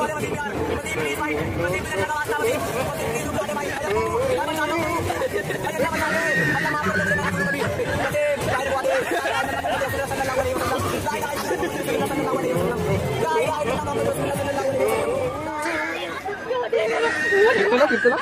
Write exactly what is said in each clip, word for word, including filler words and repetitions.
कितना कितना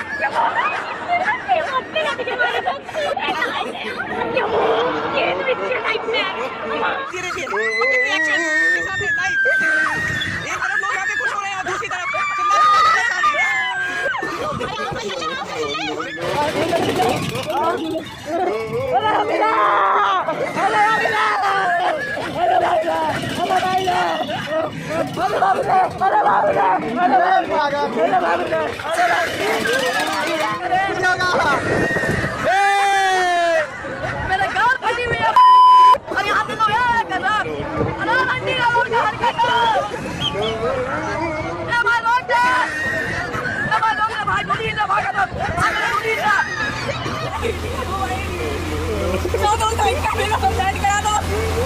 मेरे गाँव फटी हुई है और यहाँ पे तो है कसम अरे आंटी का लोग हर का ये भाई लोग थे ये भाई लोग ने भाई मुड़ी ने भागा तो अरे मुड़ी ने तो तो टाइम का मेरा सब जान करा दो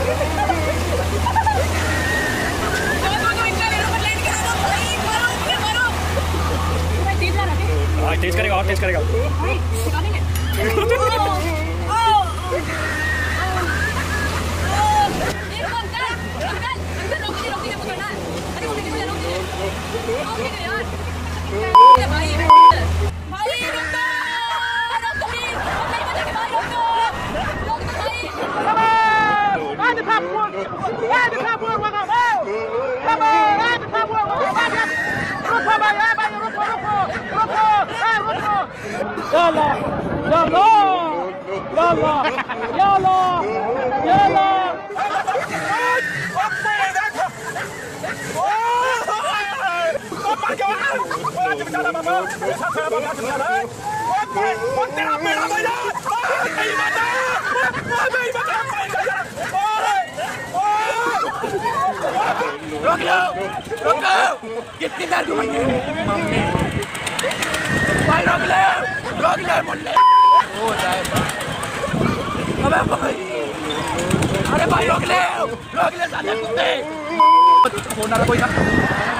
अरे तो इनका मेरा पर लेट करा दो भाई मारो मुझे मारो मैं तेज जा रहा है हां तेज करेगा और तेज करेगा भाई सिखा देंगे يلا يلا يلا يلا يلا रोक लो रोक लो कितनी देर घुमाएंगे मम्मी भाई रोक ले रोक ले मुन्ने हो जाए अबे भाई अरे भाई रोक ले रोक ले साले कुत्ते फोन आ रहा कोई ना